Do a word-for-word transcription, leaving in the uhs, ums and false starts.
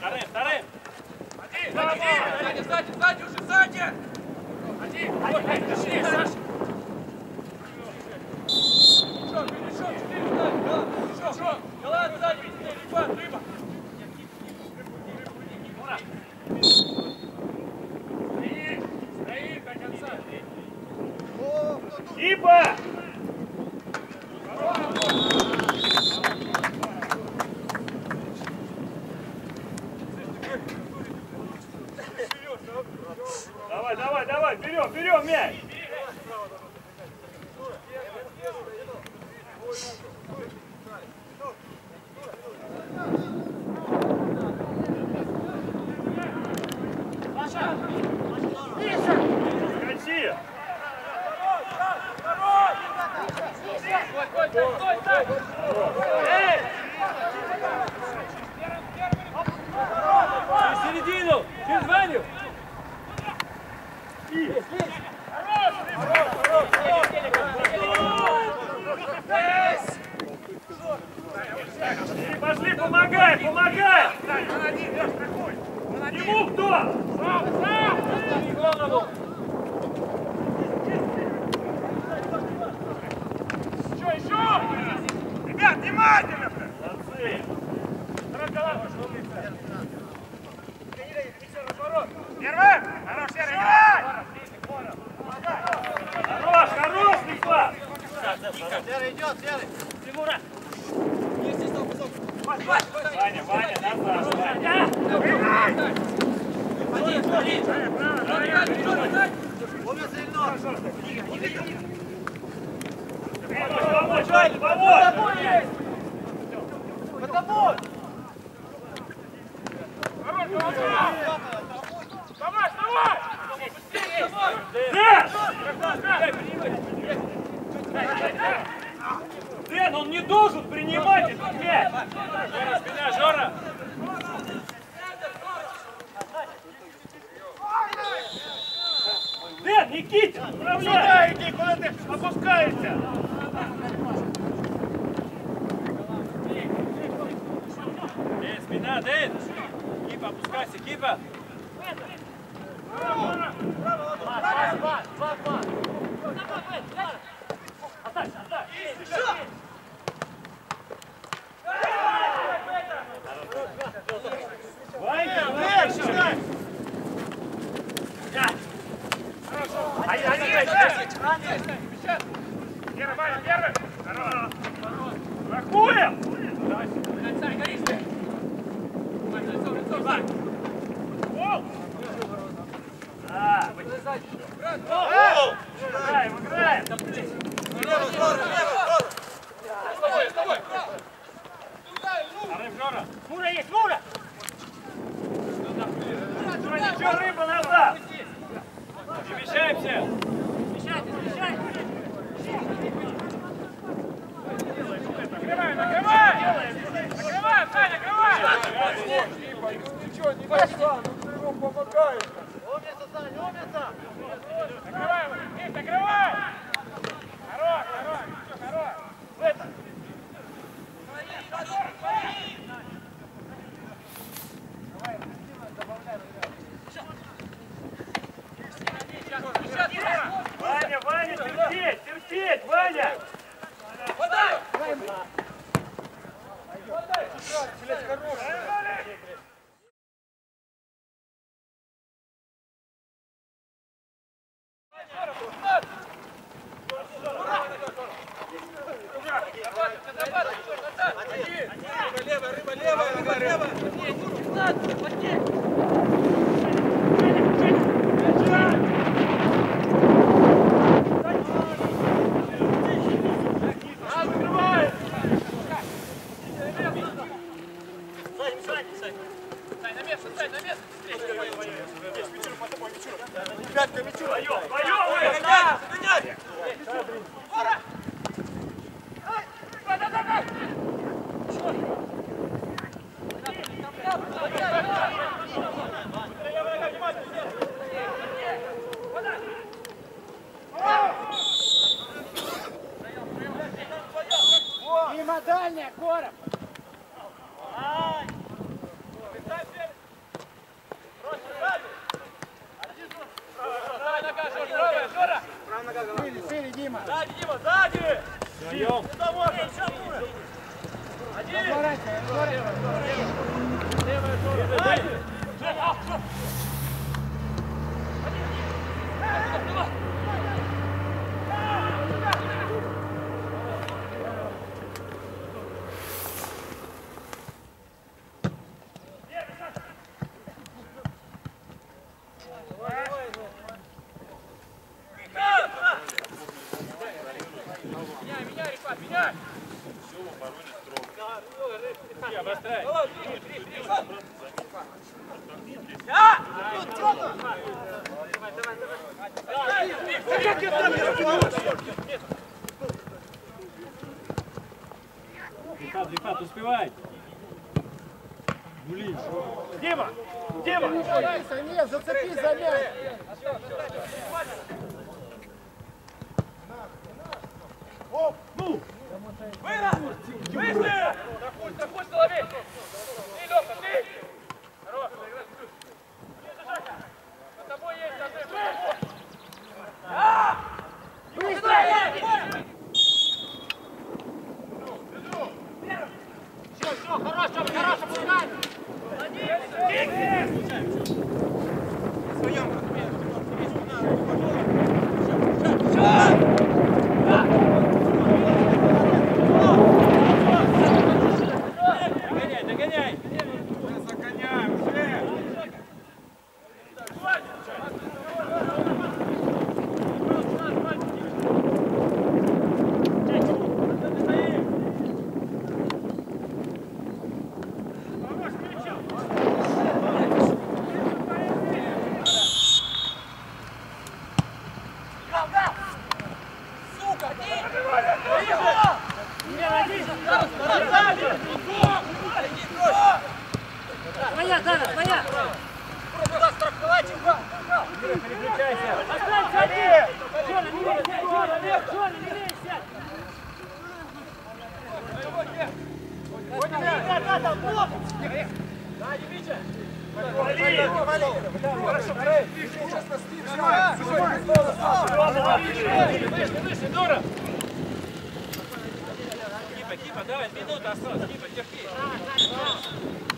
Вторым, вторым! Один, один! Сзади, сзади, сзади уже, сзади! Один! Ой, пошли, Саша! Перешел, перешел, четыре, сзади, да, перешел! Голланд, сзади, рыба, рыба! Стоит, стоит до конца! Кипа! Давай, давай, давай, берем, берем мяч! Скачи! В середину! Через Ваню! Пошли, помогай, помогай! Ему кто? Еще, еще! Ребят, внимательно! Первый! Хорош, Серый, играй! Хорош, хорош, Николай! Серый идет, Серый! Тимура! Ваня, Ваня, назад, Ваня! Один, один! Умница, Ильнор! Помочь, Ваня, помочь! Под тобой! Давай, давай! Дэн! Дэн, он не должен принимать этот мяч! Жора, спина, Жора! Дэн, Никитин, отправляй! Сюда иди, куда ты опускаешься? Дэн, спина, Дэн! Кипа, опускайся, Кипа! Ванька, Ванька! Первый, Ваня, первый! Хорош! Рахуем! Царь, горишь ты! Лицо, лицо, Вань! Гол! Да! Играем, играем! Лево, Жора, лево, Жора! С тобой, с тобой! Арыв, Жора! Мура есть, Мура! Жора, ничего, рыба назад! Перемещаемся! Смещайтесь, смещайтесь! Накрывай, накрывай! Накрывай, Сань, накрывай! Ничего, не пошла, ну ты ему помогаешь! Умница, Саня, умница! Накрывай, Кип, накрывай! Хорош, хорош, все, хорош! В это! Ваня, Ваня, терпеть, терпеть, Ваня! Подай! Левая, рыба, левая, рыба, левая! Пятка, мячу! Твоё, твоё, вы! Гоняй, гоняй! Мимо дальняя, Короб! Рифат, Рифат, успевай. Блин. Дима! Дима! Нет, зацепи за мяч. Ну! Выше! Захуй, захуй, голове! Ты, Лёха, ты! Хорош! Ближе, Жака! За тобой есть, Андрей! Быстрее! Все, все, хорош, Тёма, хорош, опускай. Догоняй, догоняй! Загоняй, уже! Твоя, Дана, твоя. Туда страховать его. Переключайся! Останься один. Жона, не лезь, сядь. Жона, не лезь, сядь. Выше, выше, Дура! Кипа, Кипа, давай, минута осталась, Кипа, терпи.